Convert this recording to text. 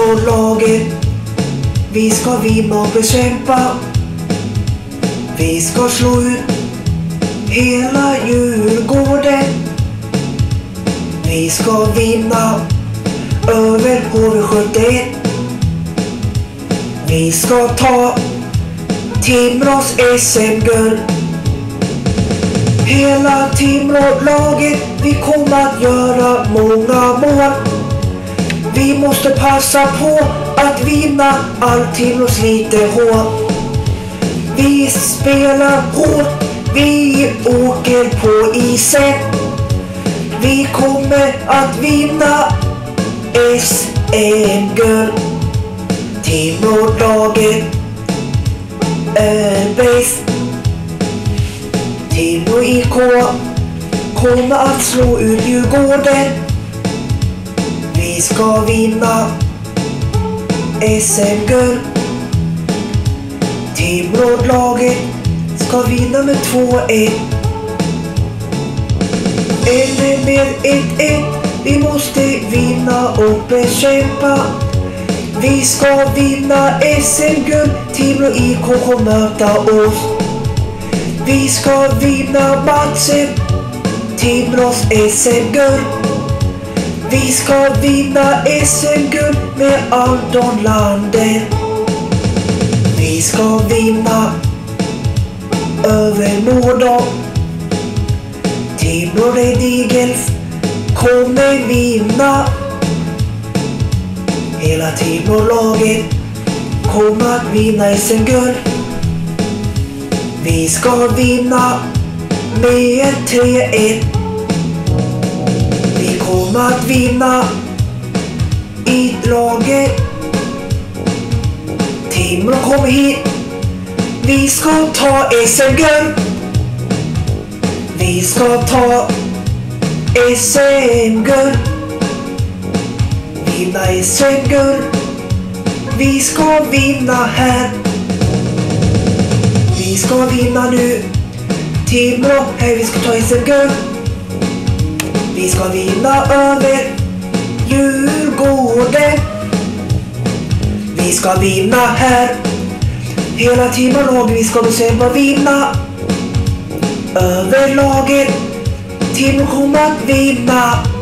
Timrå Laget. Vi ska vinna och bekämpa. Vi ska slå ut hela Djurgården. Vi ska vinna över HV71. Vi ska ta Timrås SM-guld. Hela Timrå Laget, vi kommer att göra många mål. Vi måste passa på att vinna allt Timrå sliter hårt. Vi spelar hårt, vi åker på isen. Vi kommer att vinna SM-guld. Timrå Laget är bäst. Timrå IK kommer att slå ut Djurgården. Vi ska vinna SM-guld. Timrå Laget ska vinna med 2-1. Eller med 1-1. Vi måste vinna och bekämpa. Vi ska vinna SM-guld. Timrå IK kommer möta oss. Vi ska vinna matchen. Timrås SM-guld. Vi ska vinna SM-guld med Aldonlandet. Vi ska vinna över Nordal. Timrå Red Eagles kommer vinna. Hela Timrå Laget kommer att vinna SM-guld. Vi ska vinna med 3-1. Vi kommer att vinna i laget. Timrå kommer hit. Vi ska ta SM-guld. Vi ska ta SM-guld. Vinna SM-guld. Vi ska vinna här. Vi ska vinna nu. Timrå, här vi ska ta SM-guld. Vi ska vinna över Djurgården. Vi ska vinna här. Hela Timrå Laget, vi ska bekämpa vinna över laget. Timrå kommer att vinna.